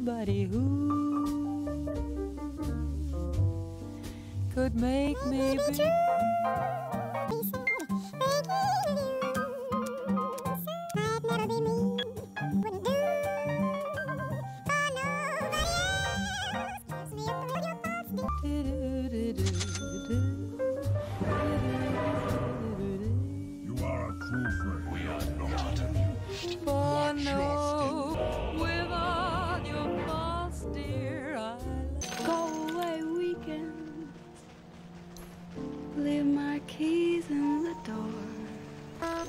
somebody who could make me be. You are a cruel friend. We are not amused. For no, with all your faults, dear, I'll go away weekend. Leave my keys in the door.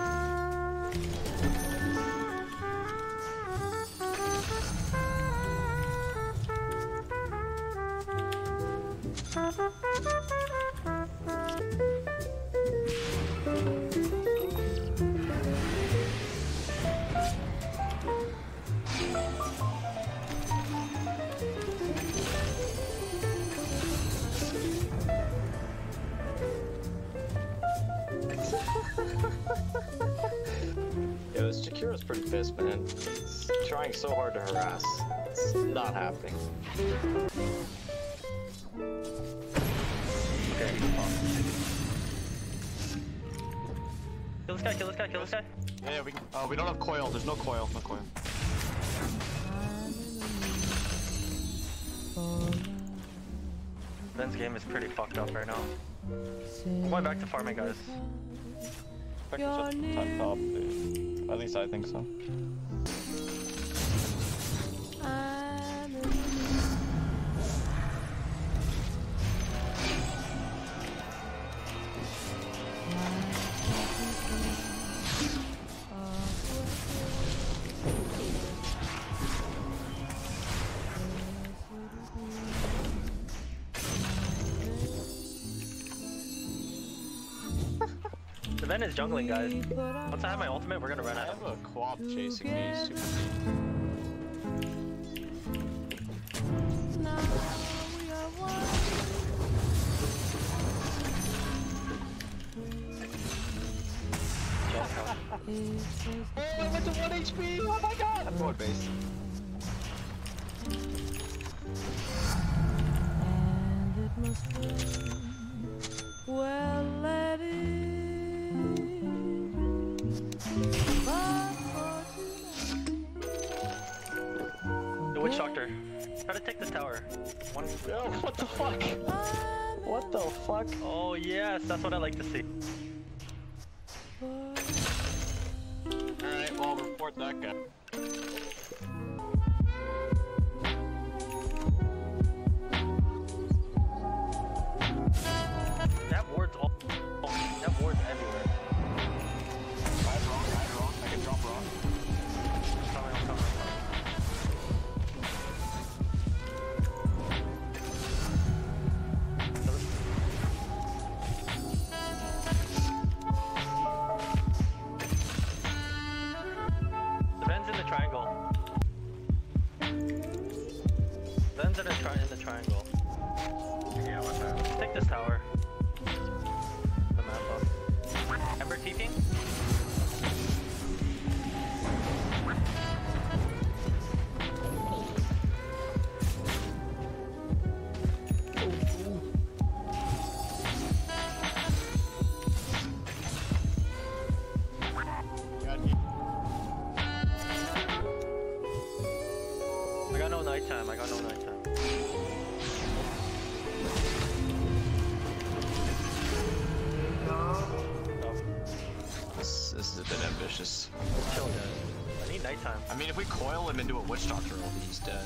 Yo, this Jakira's pretty pissed, man. It's trying so hard to harass. It's not happening. Okay, kill this guy, kill this guy, kill this guy. Yeah, we don't have coil. There's no coil. No coil. Ben's game is pretty fucked up right now. I'm going back to farming, guys. Spectre's at top, dude. At least I think so. The Ven is jungling, guys. Once I have my ultimate, we're gonna run I at have him. a co-op chasing me. Super Oh, I went to 1 HP! Oh my god! I'm going base. And it must rain. Well, let it. But for tonight, The Witch Doctor. Try to take this tower. One. Yo, what the fuck? What the fuck? Oh yes, that's what I like to see. Alright, well, report that guy. That ward's all. That ward's everywhere. I had wrong. I can drop wrong. I'm coming. The Ven's in the triangle. Ven's in the triangle. Yeah, what's that? Let's take this tower. The map up. Ember TPing? I got no nighttime. This is a bit ambitious. Chill, guys. I need nighttime. I mean, if we coil him into a Witch Doctor, he's dead.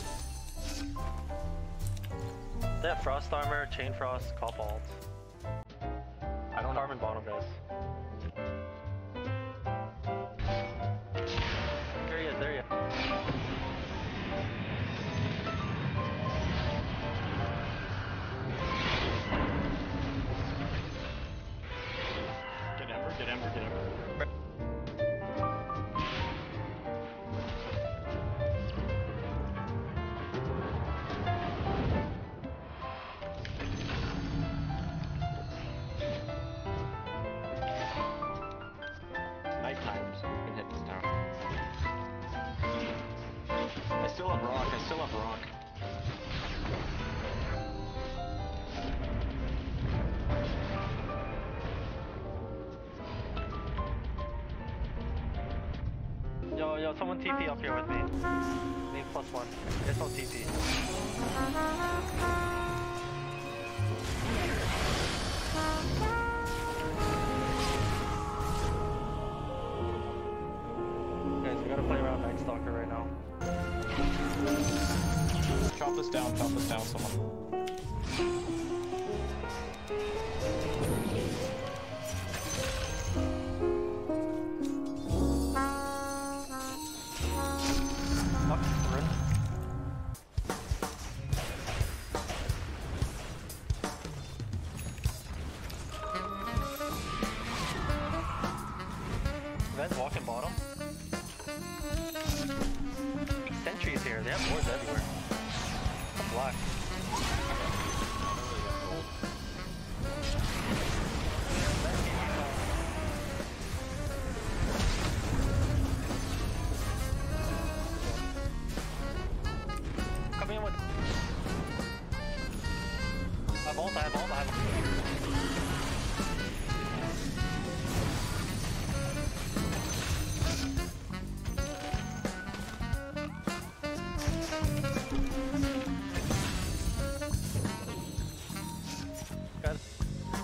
They have Frost Armor, Chain Frost, Cobalt. I don't know. Farming bottom, guys. There he is, there he is. Get Ember. Nighttime, so we can hit this tower. top rock. Yo, someone TP up here with me. Need +1. There's no TP. Guys, we gotta play around Night Stalker right now. Chop this down, someone. Ven's walking bottom. Sentries here, they have wards everywhere. Black. Come in with. I have ult. Got it.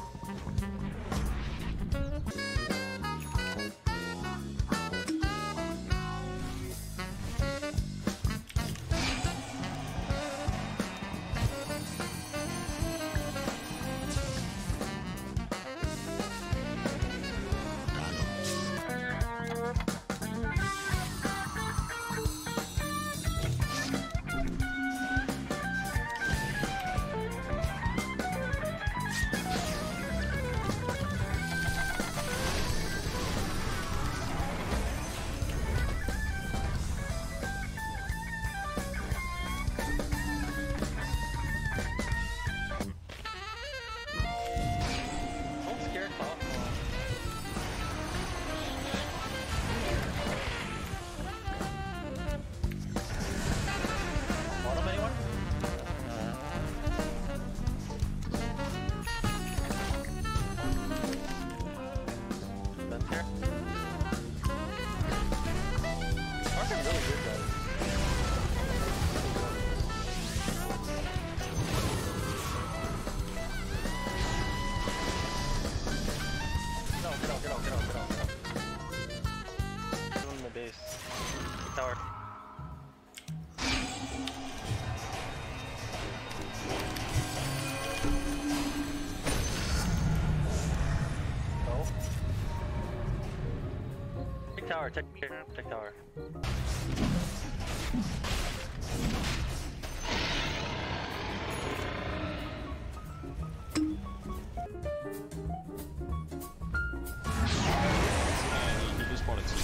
Don't scare top. Bottom anyone? Ben's here. Mark's really good, guys. Get out. Doing the base. Tower. Go. Take tower, take tower. He just bought it.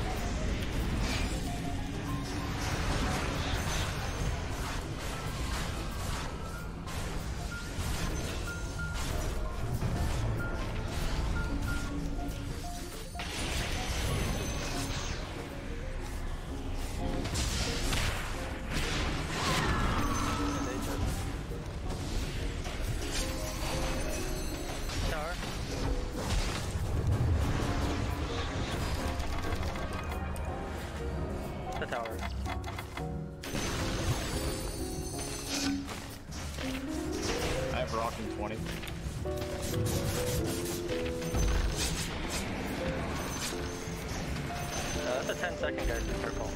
Tower. The tower. I have rock in 20. That's a 10-second, guys. Be careful.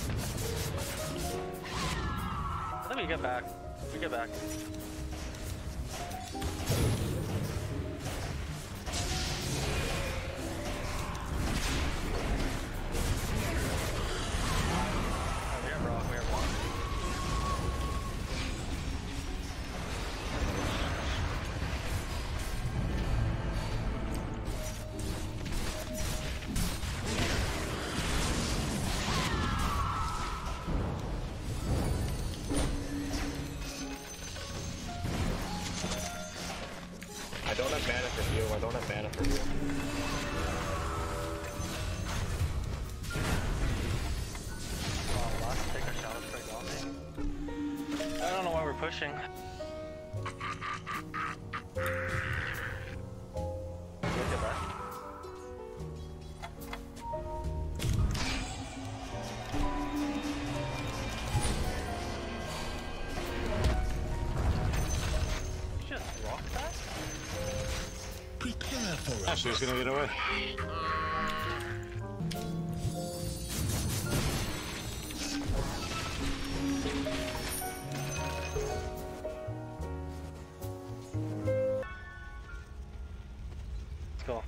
I think we get back. Oh, we have rock. I don't have mana for you. Last take a shower straight on me. pushing. Look at that. Just rock that? Prepare for it. Ashley's gonna get away. Let's go.